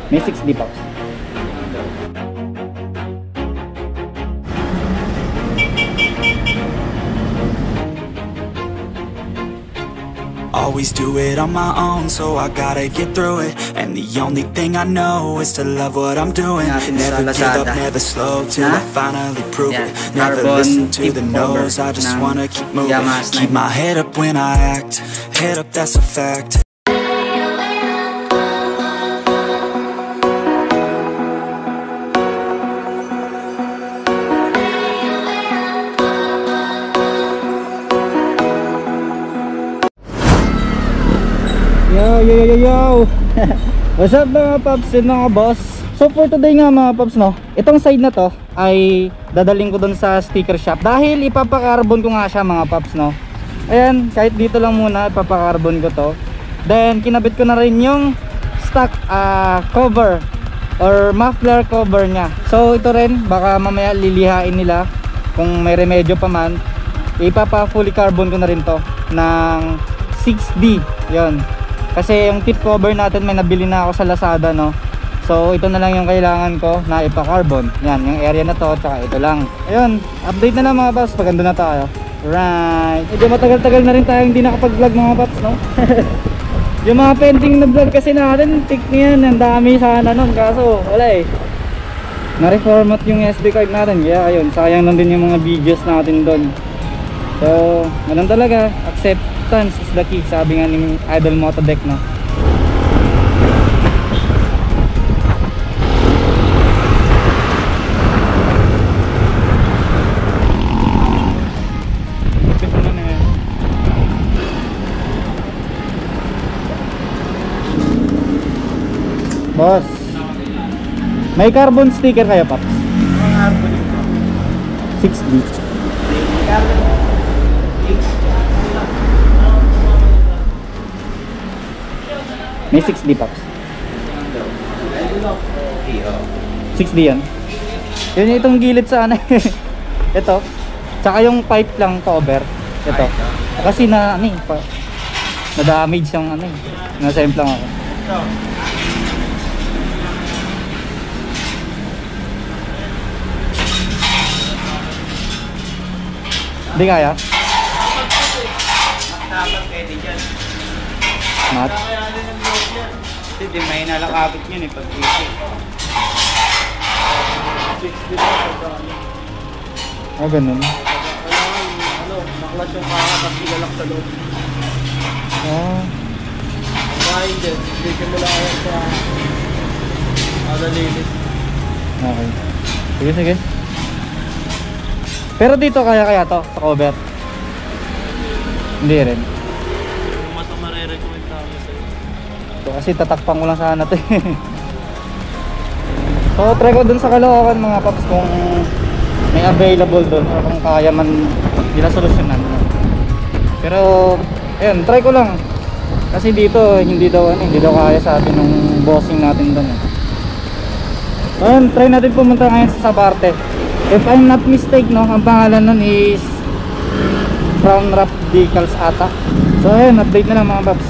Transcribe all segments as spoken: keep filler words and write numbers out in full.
May six D pa. Always do it on my own, so I gotta get through it. And the only thing I know is to love what I'm doing. Never give up, never slow, till I finally prove it. Never listen to the no's, I just wanna keep moving. Keep my head up when I act, head up, that's a fact. Yo yo yo yo. What's up mga paps and mga boss? So for today nga mga paps, no, itong side na to ay dadaling ko dun sa sticker shop dahil ipapakarbon ko nga siya mga paps, no. Ayan, kahit dito lang muna ipapakarbon ko to. Then kinabit ko na rin yung stock uh, cover or muffler cover nya. So ito rin, baka mamaya lilihain nila kung may remedyo pa man, ipapa fully carbon ko na rin to ng six D. Yon. Kasi yung tip cover natin may nabili na ako sa Lazada, no. So ito na lang yung kailangan ko na ipa-carbon. Yan, yung area na to, tsaka ito lang. Ayun, update na lang mga paps, paganda na tayo. Right. Medyo matagal-tagal na rin tayo hindi nakapag-vlog mga paps, no. Yung mga pending na vlog kasi natin, tik niyan, ang dami sana nun, kaso wala eh. Na-reformat yung S D card natin, kaya ayun, sayang lang din yung mga videos natin doon. So, ganun talaga, acceptance is the key, sabi nga ni Idol Motodeck, no. Boss, may carbon sticker kayo, Paps? May carbon six D. May six D, Paps. six D yan. Yun itong gilid sa ano. Ito. Tsaka yung pipe lang cover. Ito. Kasi na ano eh, na damage yung ano eh. Nasa-imp lang ako. Hindi kaya? Matapang pwede dyan. Mat? Kasi di may nalakabit yun eh pag isip. sixty na pagdaan. Ah, ganun. Kailangan, ano, maklas yung kaka tapos ilalak sa loob. Ah. Kain din, bigyan mo lang ako sa adalilis. Okay. Sige, sige. Pero dito kaya-kaya to, sa cover? Hindi rin. Yung mas marirecommend namin sa'yo. So, kasi tatakpan ko lang sana to. So try ko dun sa Caloocan mga paps kung may available dun o kung kaya man nila solusyonan. Pero ayun, try ko lang. Kasi dito hindi daw ano, hindi daw kaya sa atin ng bossing natin dun. So ayun, try natin pumunta ngayon sa Sabarte. If I'm not mistake, no, ang pangalan nun is Brown Wrap Decals ata. So ayun, update na lang mga paps.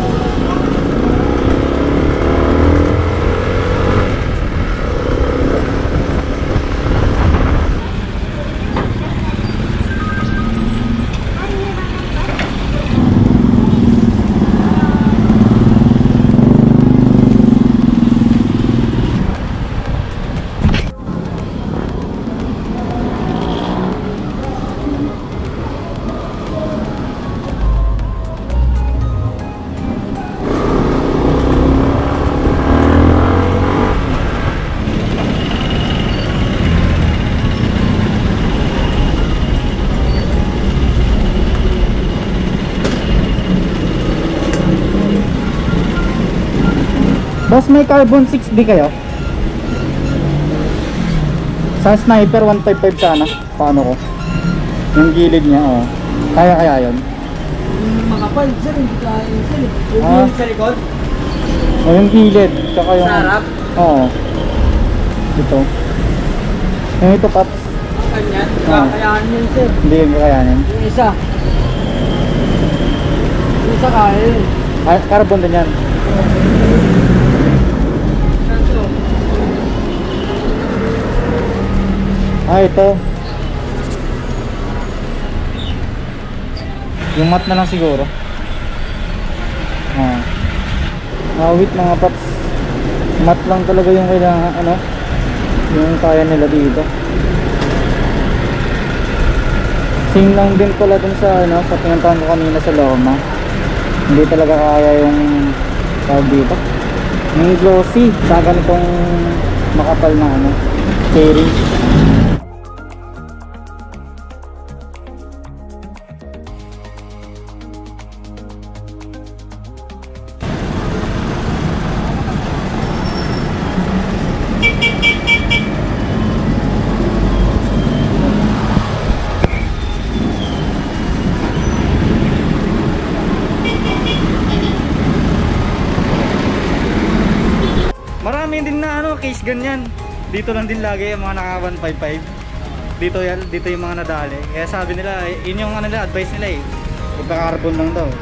Boss, may carbon six D kayo? Sa sniper one fifty-five sana. Paano ko? Yung gilid niya, oh. Kaya kaya yun? Yung makapal, sir, hindi kaya yun, sir. Yung Ah. sa likod? O yung gilid, tsaka yung... Sa harap? Oo. Ito. Yung ito, Paps. Ang kanyan, Ah. kakayahan yun, sir. Hindi yung kakayanin. Yung isa. Yung isa kaya yun. Ah, carbon din yan. Saan, sir? Ah, ito. Yung mat na lang siguro. Ah. Awit mga paps. Mat lang talaga yung kailangan, ano, yung kaya nila dito. Same lang din pala dun sa, ano, sa pinuntahan ko kanina sa Loma. Hindi talaga kaya yung tawag dito. Yung glossy sa ganitong makapal na, ano, cherry. Marami din na ano, case ganyan. Dito lang din lagi yung mga naka one fifty-five. Dito yan, dito yung mga nadali. Kaya sabi nila, yun yung ano nila, advice nila eh. Pagka-carbon lang daw.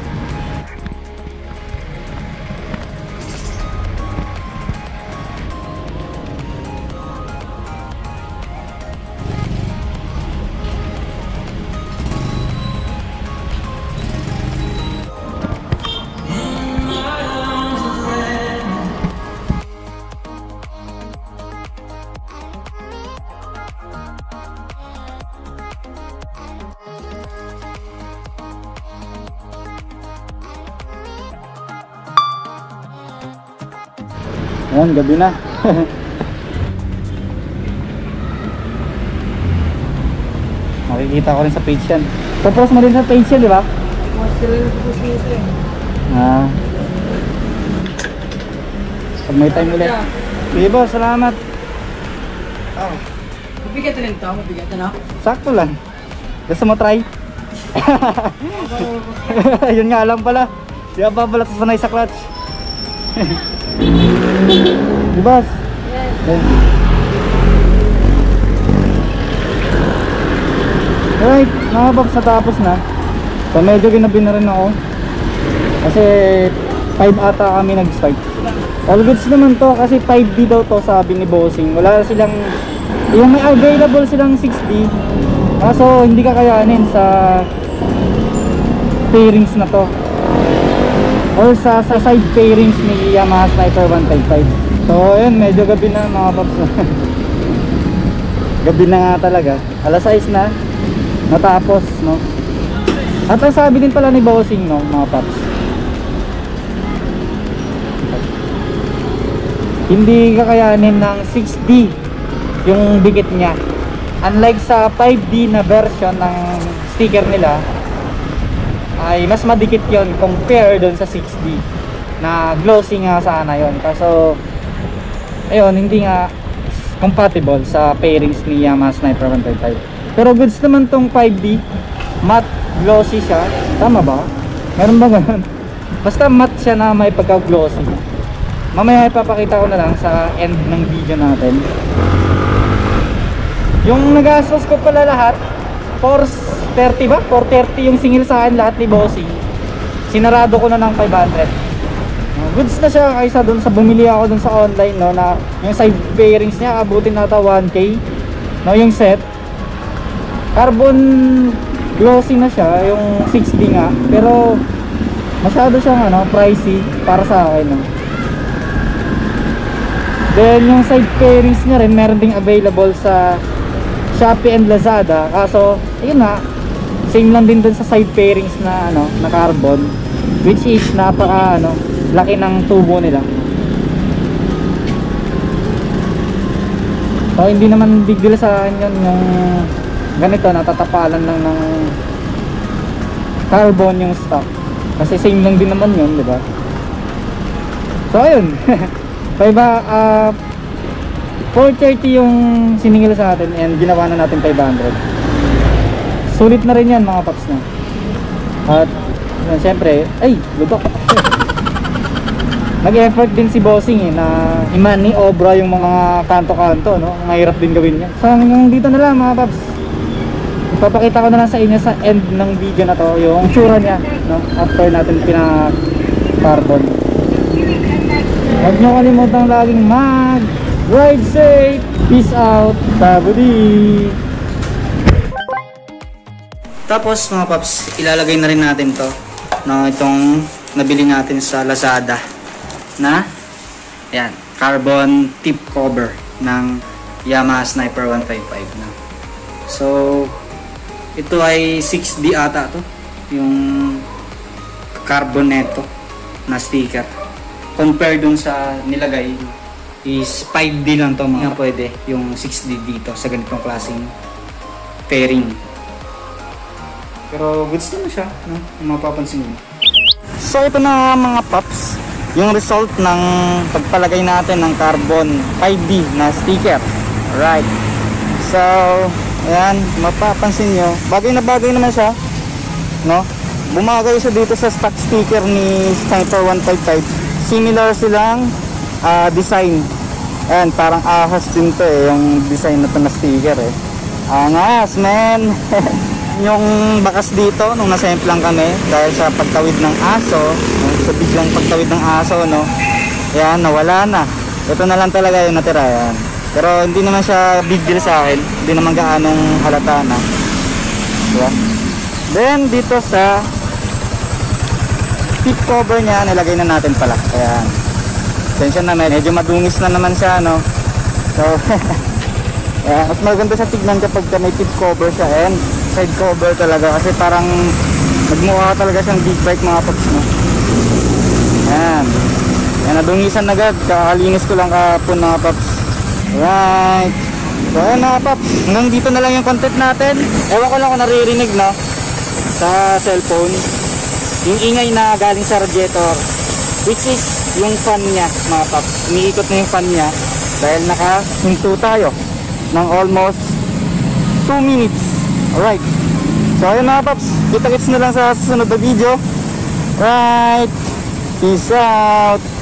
Ayan, gabi na. Makikita ko rin sa page yan. Tapos mo rin sa page yan, di ba? Ah. Pag may time ulit. Sige boss, salamat. Oh. Mabigat rin ito, mabigat na. Sakto lang. Gusto mo try? Yun nga lang pala. Di ba pala sanay sa clutch? Di boss? Yes. Thank you. Alright, mga box, natapos na. So medyo ginabi na rin ako. Kasi five ata kami nag-start. All goods naman to kasi five D daw to sabi ni Bossing. Wala silang, yung may available silang six D. Kaso hindi kakayanin sa pairings na to. Or sa, sa side pairings ni Yamaha Sniper one fifty-five. So ayun, medyo gabi na mga paps. Gabi na nga talaga. alas sais na. Natapos, no? At ang sabi din pala ni Bossing, no, mga paps, hindi kakayanin ng six D yung dikit niya. Unlike sa five D na version ng sticker nila, ay mas madikit yon compare dun sa six D na glossy nga sana yon. Kaso ayun, hindi nga compatible sa pairings ni Yamaha Sniper one fifty-five. Pero goods naman tong five D, matte glossy siya. Tama ba? Meron ba ganun? Basta matte siya na may pagka-glossy. Mamaya ipapakita ko na lang sa end ng video natin. Yung nagastos ko pala lahat, four thirty ba? four thirty yung singil sa akin lahat ni Bossing. Sinarado ko na ng five hundred. Goods na siya kaysa dun sa bumili ako dun sa online, no, na yung side bearings niya abutin nata one K, no, yung set. Carbon glossy na siya, yung six D nga, pero masyado siyang ano, pricey para sa akin, no. Then yung side pairings niya rin meron ding available sa Shopee and Lazada. Kaso ayun na, same lang din dun sa side pairings na ano, na carbon, which is napaka ano, laki ng tubo nila. So hindi naman big deal sa akin yun, yung ganito natatapalan lang ng carbon yung stock. Kasi same lang din naman yun, di ba? So ayun. five uh, four thirty yung siningil sa atin and ginawa na natin five hundred. Sulit na rin yan mga paps na. At yun, syempre, ay, lubak. Nag-effort din si Bossing eh, na imani obra yung mga kanto-kanto, no? Mahirap din gawin yan. So hanggang dito na lang mga paps. Ipapakita ko na lang sa inyo sa end ng video na to yung tsura niya, no? After natin pina-carbon. Huwag nyo kalimutang laging mag ride safe. Peace out, Tabudi! Tapos mga paps, ilalagay na rin natin to no, itong nabili natin sa Lazada na yan, carbon tip cover ng Yamaha Sniper one fifty-five na. So ito ay six D ata to, yung carbon neto na sticker. Compare dun sa nilagay is five D lang to mga pwede yung six D dito sa ganitong klaseng fairing. Pero goods naman siya, no? Kung mapapansin mo. So ito na mga paps, yung result ng pagpalagay natin ng carbon five D na sticker. Alright. So, ayan, mapapansin nyo, bagay na bagay naman siya, no? Bumagay siya dito sa stock sticker ni Sniper one fifty-five. Similar silang uh, design. Ayan, parang ahas din to eh, yung design na to na sticker eh. Angas, man! Yung bakas dito nung nasemplang kami dahil sa pagtawid ng aso, sa biglang pagtawid ng aso, no, yan, nawala na. Ito na lang talaga yung natira, yan. Pero hindi naman siya big deal sa akin, hindi naman gaanong halata na, diba? Then dito sa tip cover niya, nilagay na natin pala, ayan. Sensya na, medyo madungis na naman siya, no. So yeah, mas maganda sa tignan kapag may tip cover siya and side cover talaga kasi parang nagmukha talaga siyang big bike mga paps, no? Yan. Yan, nadungisan agad. Kakalinis ko lang kahapon mga paps. Right. So ayan mga paps, hanggang dito na lang yung content natin. Ewan ko lang kung naririnig, no, sa cellphone yung ingay na galing sa radiator, which is yung fan niya mga paps. Umiikot na yung fan niya dahil nakahinto tayo ng almost two minutes. Alright. So ayun mga paps, kita-kits na lang sa susunod na video. Right. Peace out.